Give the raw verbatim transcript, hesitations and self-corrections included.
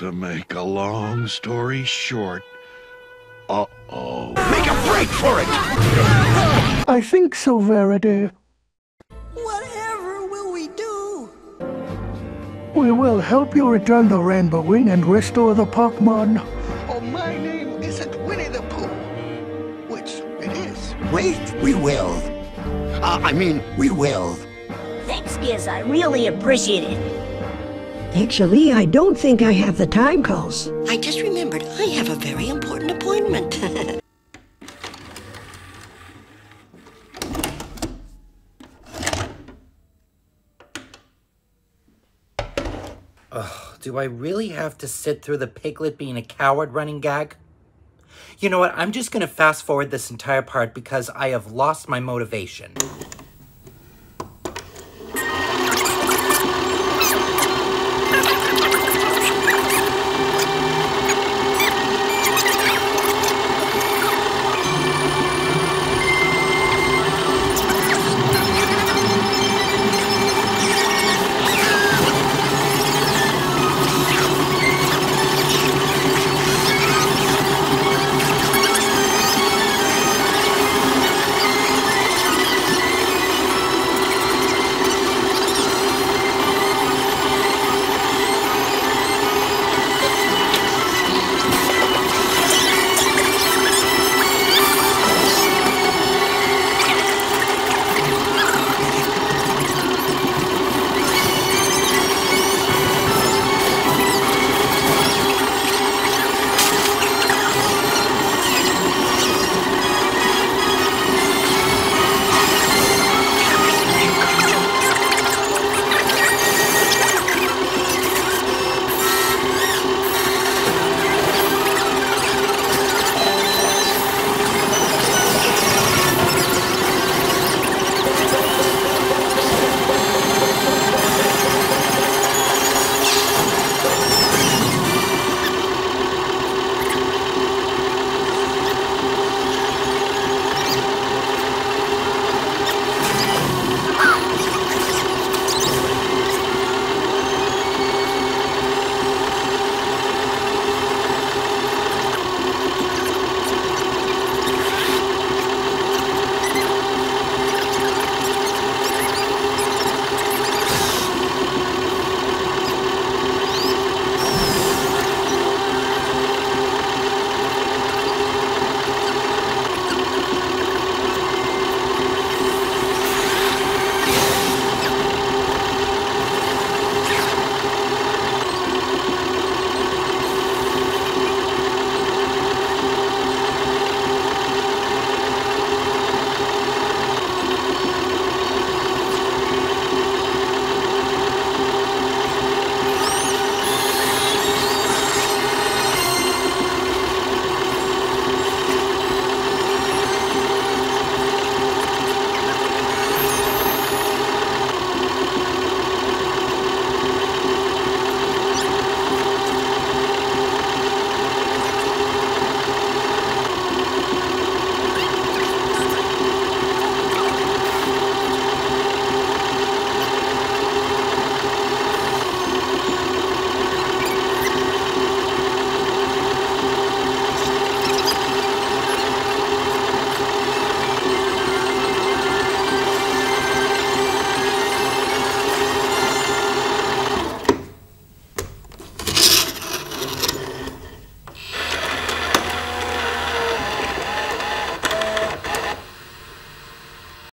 To make a long story short, uh-oh. Make a break for it! I think so, Verity. Whatever will we do? We will help you return the Rainbow Wing and restore the Pokemon. Oh, my name isn't Winnie the Pooh. Which it is. Wait, we will. Uh, I mean, we will. Thanks, Giz. I really appreciate it. Actually, I don't think I have the time calls. I just remembered I have a very important appointment. Ugh, do I really have to sit through the Piglet being a coward running gag? You know what, I'm just gonna fast forward this entire part because I have lost my motivation.